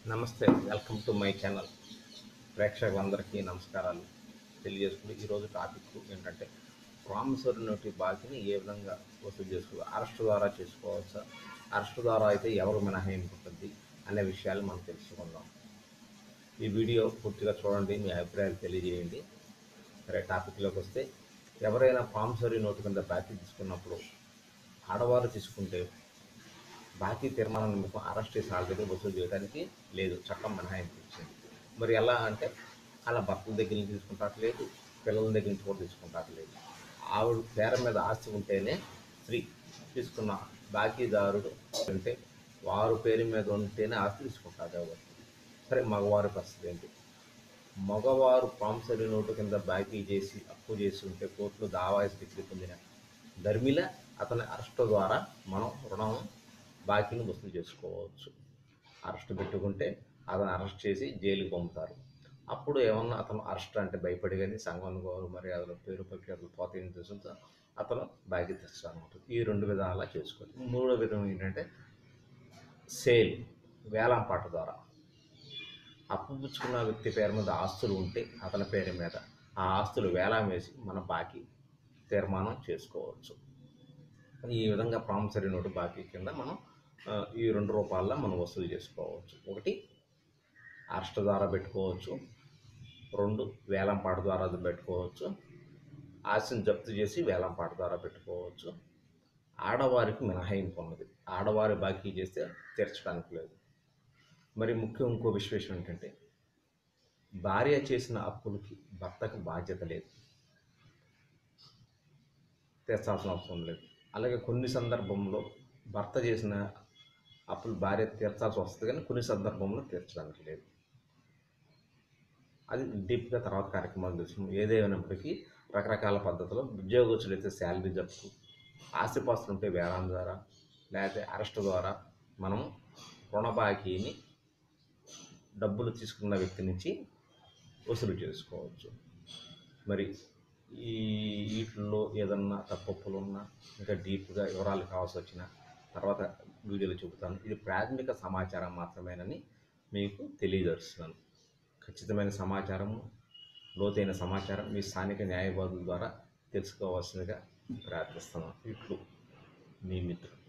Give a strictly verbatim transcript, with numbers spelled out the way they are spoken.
నమస్తే, welcome to my channel. ప్రేక్షకులందరికీ నమస్కారాలు తెలియజేసుకుంటూ ఈరోజు టాపిక్ ఏంటంటే ప్రామిసరీ నోటి బాకీని ఏ విధంగా వసూలు చేసుకోవాలి, అరెస్ట్ ద్వారా చేసుకోవచ్చా, అరెస్ట్ ద్వారా అయితే ఎవరు మినహాయింపు ఉంటుంది అనే విషయాలు మనం తెలుసుకుందాం. ఈ వీడియో పూర్తిగా చూడండి, మీ అభిప్రాయాలు తెలియజేయండి. సరే, టాపిక్లోకి వస్తే ఎవరైనా ప్రామిసరీ నోటు కింద బాకీ తీసుకున్నప్పుడు ఆడవారు తీసుకుంటే బాకీ తీర్మానం నిమిత్తం అరెస్ట్ చేసి వాళ్ళ దగ్గర వసూలు చేయడానికి లేదు, చట్టం మినహాయింపు ఇచ్చింది. మరి ఎలా అంటే అలా భర్తల దగ్గర నుంచి తీసుకుంటారు లేదు, పిల్లల దగ్గర నుంచి కూడా తీసుకుంటారు లేదు. ఆవిడ పేర మీద ఆస్తి ఉంటేనే స్త్రీ తీసుకున్న బాకీదారుడు అంటే వారు పేరు మీద ఉంటేనే ఆస్తి తీసుకుంటారు కాబట్టి. సరే, మగవారి పరిస్థితి ఏంటి? మగవారు ప్రామిసరీ నోటు కింద బాకీ చేసి అప్పు చేసి ఉంటే కోర్టులో దావా స్థితి పొందిన ధర్మిల అతని అరెస్ట్ ద్వారా మనం రుణం బాకీని వసూలు చేసుకోవచ్చు. అరెస్ట్ పెట్టుకుంటే అతను అరెస్ట్ చేసి జైలుకి పంపుతారు. అప్పుడు ఏమన్నా అతను అరెస్ట్ అంటే భయపడి కానీ సంఘం గౌరవ మర్యాదలు పేరు ప్రఖ్యాతులు పోతాయని తెలుసుతో అతను బాకీ తెచ్చాలన్నమాట. ఈ రెండు విధాలా చేసుకోవచ్చు. మూడో విధం ఏంటంటే సేల్, వేలంపాట ద్వారా అప్పు పుచ్చుకున్న వ్యక్తి పేరు మీద ఆస్తులు ఉంటే అతని పేరు మీద ఆ ఆస్తులు వేలం వేసి మన బాకీ తీర్మానం చేసుకోవచ్చు. ఈ విధంగా ప్రామిసరీ నోటు బాకీ కింద మనం ఈ రెండు రూపాల్లో మనం వసూలు చేసుకోవచ్చు. ఒకటి అరెస్ట్ ద్వారా పెట్టుకోవచ్చు, రెండు వేలంపాట ద్వారా పెట్టుకోవచ్చు, ఆస్తిని జప్తు చేసి వేలంపాట ద్వారా పెట్టుకోవచ్చు. ఆడవారికి మినహాయింపు ఉన్నది, ఆడవారి బాకీ చేస్తే తీర్చడానికి లేదు. మరి ముఖ్యం ఇంకో విశేషం ఏంటంటే భార్య చేసిన అప్పులకి భర్తకు బాధ్యత లేదు, తీర్చాల్సిన అవసరం లేదు. అలాగే కొన్ని సందర్భంలో భర్త చేసిన అప్పులు భార్య తీర్చాల్సి వస్తుంది, కానీ కొన్ని సందర్భంలో తీర్చడానికి లేదు. అది డీప్గా తర్వాత కార్యక్రమాలు తెలుసు. ఏదేమైనప్పటికీ రకరకాల పద్ధతులు, ఉద్యోగస్తులు అయితే శాలరీ జప్తు, ఆస్తిపాస్తులు ఉంటే వేలం ద్వారా లేకపోతే అరెస్ట్ ద్వారా మనం రుణ బాకీని డబ్బులు తీసుకున్న వ్యక్తి నుంచి వసూలు చేసుకోవచ్చు. మరి ఈ వీటిల్లో ఏదన్నా తప్పులు ఉన్నా ఇంకా డీప్గా వివరాలు కావాల్సి వచ్చిన తర్వాత వీడియోలో చెబుతాను. ఇది ప్రాథమిక సమాచారం మాత్రమేనని మీకు తెలియజేస్తున్నాను. ఖచ్చితమైన సమాచారము, లోతైన సమాచారం మీ స్థానిక న్యాయవాదుల ద్వారా తెలుసుకోవాల్సిందిగా ప్రార్థిస్తున్నాను. ఇట్లు మీ మిత్రుడు.